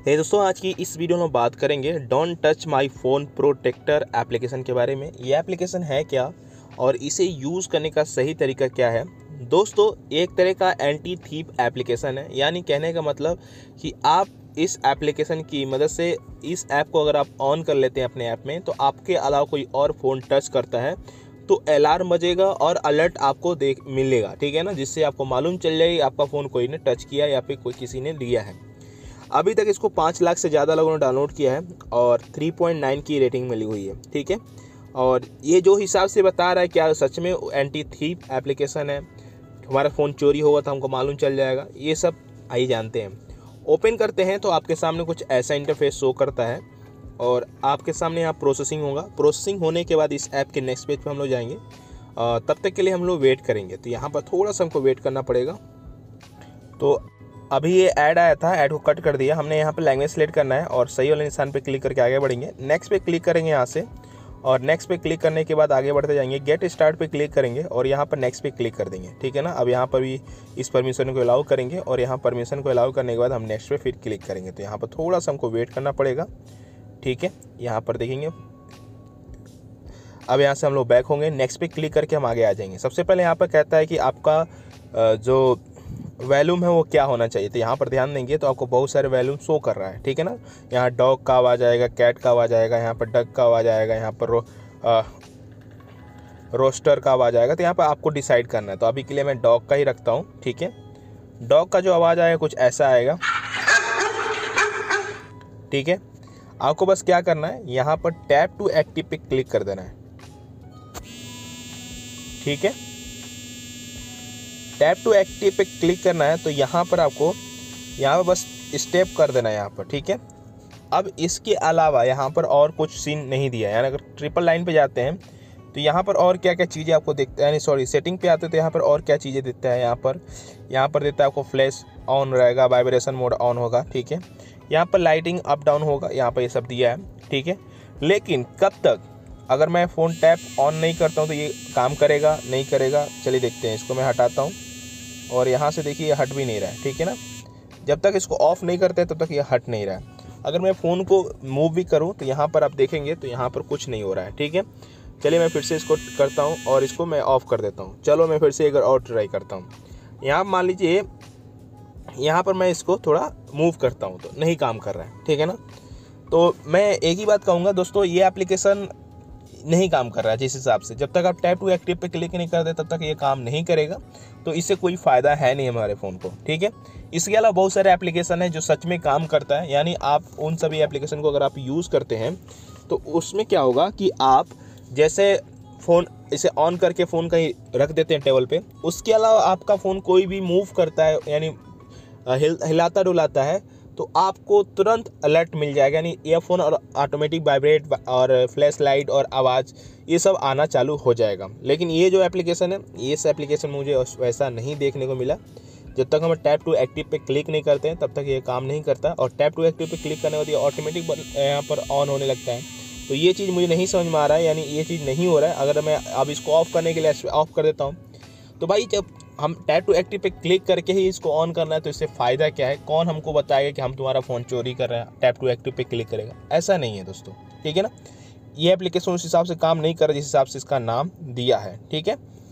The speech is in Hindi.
दोस्तों, आज की इस वीडियो में बात करेंगे don't touch my phone protector application के बारे में। ये एप्लीकेशन है क्या और इसे यूज़ करने का सही तरीका क्या है। दोस्तों, एक तरह का एंटी थीप एप्लीकेशन है, यानी कहने का मतलब कि आप इस एप्लीकेशन की मदद से इस ऐप को अगर आप ऑन कर लेते हैं अपने ऐप में, तो आपके अलावा कोई और फ़ोन टच करता है तो अलार्म बजेगा और अलर्ट आपको मिलेगा, ठीक है ना, जिससे आपको मालूम चल जाएगी आपका फ़ोन कोई ने टच किया या फिर कोई किसी ने लिया है। अभी तक इसको 5 लाख से ज़्यादा लोगों ने डाउनलोड किया है और 3.9 की रेटिंग मिली हुई है, ठीक है। और ये जो हिसाब से बता रहा है, क्या सच में एंटी थीप एप्लीकेशन है, हमारा फ़ोन चोरी होगा तो हमको मालूम चल जाएगा, ये सब आइए जानते हैं। ओपन करते हैं तो आपके सामने कुछ ऐसा इंटरफेस शो करता है और आपके सामने यहाँ प्रोसेसिंग होगा। प्रोसेसिंग होने के बाद इस ऐप के नेक्स्ट पेज पर हम लोग जाएंगे। तब तक के लिए हम लोग वेट करेंगे, तो यहाँ पर थोड़ा सा हमको वेट करना पड़ेगा। तो अभी ये ऐड आया था, ऐड को कट कर दिया हमने। यहाँ पर लैंग्वेज सेलेक्ट करना है और सही वाले निशान पे क्लिक करके आगे बढ़ेंगे। नेक्स्ट पे क्लिक करेंगे यहाँ से, और नेक्स्ट पे क्लिक करने के बाद आगे बढ़ते जाएंगे। गेट स्टार्ट पे क्लिक करेंगे और यहाँ पर नेक्स्ट पे क्लिक कर देंगे, ठीक है ना। अब यहाँ पर भी इस परमिशन को अलाउ करेंगे और यहाँ परमिशन को अलाउ करने के बाद हम नेक्स्ट पे फिर क्लिक करेंगे। तो यहाँ पर थोड़ा सा हमको वेट करना पड़ेगा, ठीक है। यहाँ पर देखेंगे, अब यहाँ से हम लोग बैक होंगे। नेक्स्ट पे क्लिक करके हम आगे आ जाएंगे। सबसे पहले यहाँ पर कहता है कि आपका जो वॉल्यूम है वो क्या होना चाहिए, तो यहाँ पर ध्यान देंगे तो आपको बहुत सारे वॉल्यूम शो कर रहा है, ठीक है ना। यहाँ डॉग का आवाज़ आएगा, कैट का आवाज़ आएगा, यहाँ पर डक का आवाज़ आएगा, यहाँ पर रोस्टर का आवाज़ आएगा। तो यहाँ पर आपको डिसाइड करना है। तो अभी के लिए मैं डॉग का ही रखता हूँ, ठीक है। डॉग का जो आवाज़ आएगा कुछ ऐसा आएगा, ठीक है। आपको बस क्या करना है, यहाँ पर टैप टू एक्टिव पे क्लिक कर देना है, ठीक है। टैप टू एक्टिव पे क्लिक करना है, तो यहाँ पर आपको यहाँ पर बस स्टेप कर देना है यहाँ पर, ठीक है। अब इसके अलावा यहाँ पर और कुछ सीन नहीं दिया है, यानी अगर ट्रिपल लाइन पे जाते हैं तो यहाँ पर और क्या क्या चीज़ें आपको दिखता है, यानी सॉरी सेटिंग पे आते हैं तो यहाँ पर और क्या चीज़ें देता है। यहाँ पर देता है आपको फ्लैश ऑन रहेगा, वाइब्रेशन मोड ऑन होगा, ठीक है। यहाँ पर लाइटिंग अप डाउन होगा, यहाँ पर ये सब दिया है, ठीक है। लेकिन कब तक, अगर मैं फ़ोन टैप ऑन नहीं करता हूँ तो ये काम करेगा नहीं करेगा, चलिए देखते हैं। इसको मैं हटाता हूँ और यहाँ से देखिए ये हट भी नहीं रहा है, ठीक है ना। जब तक इसको ऑफ़ नहीं करते तब तक ये हट नहीं रहा है। अगर मैं फ़ोन को मूव भी करूँ तो यहाँ पर आप देखेंगे तो यहाँ पर कुछ नहीं हो रहा है, ठीक है। चलिए मैं फिर से इसको करता हूँ और इसको मैं ऑफ़ कर देता हूँ। चलो मैं फिर से एक और ट्राई करता हूँ। यहाँ मान लीजिए यहाँ पर मैं इसको थोड़ा मूव करता हूँ तो नहीं काम कर रहा है, ठीक है ना। तो मैं एक ही बात कहूँगा दोस्तों, ये एप्लीकेशन नहीं काम कर रहा है जिस हिसाब से। जब तक आप टैप टू एक्टिव पे क्लिक नहीं करते तब तक ये काम नहीं करेगा, तो इससे कोई फ़ायदा है नहीं हमारे फ़ोन को, ठीक है। इसके अलावा बहुत सारे एप्लीकेशन है जो सच में काम करता है, यानी आप उन सभी एप्लीकेशन को अगर आप यूज़ करते हैं तो उसमें क्या होगा कि आप जैसे फ़ोन इसे ऑन करके फ़ोन कहीं रख देते हैं टेबल पे, उसके अलावा आपका फ़ोन कोई भी मूव करता है, यानी हिलाता डुलाता है, तो आपको तुरंत अलर्ट मिल जाएगा। यानी ईयरफोन और ऑटोमेटिक वाइब्रेट और फ्लैश लाइट और आवाज़ ये सब आना चालू हो जाएगा। लेकिन ये जो एप्लीकेशन है, इस एप्लीकेशन में मुझे वैसा नहीं देखने को मिला। जब तक हम टैप टू एक्टिव पे क्लिक नहीं करते हैं तब तक ये काम नहीं करता, और टैप टू एक्टिव पे क्लिक करने के बाद ये ऑटोमेटिक यहाँ पर ऑन होने लगता है। तो ये चीज़ मुझे नहीं समझ में आ रहा है, यानी ये चीज़ नहीं हो रहा है। अगर मैं अब इसको ऑफ़ करने के लिए ऑफ़ कर देता हूँ, तो भाई जब हम टैप टू एक्टिव पे क्लिक करके ही इसको ऑन करना है तो इससे फ़ायदा क्या है। कौन हमको बताएगा कि हम तुम्हारा फ़ोन चोरी कर रहे हैं, टैप टू एक्टिव पे क्लिक करेगा, ऐसा नहीं है दोस्तों, ठीक है ना। ये एप्लीकेशन उस हिसाब से काम नहीं कर रहा जिस हिसाब से इसका नाम दिया है, ठीक है।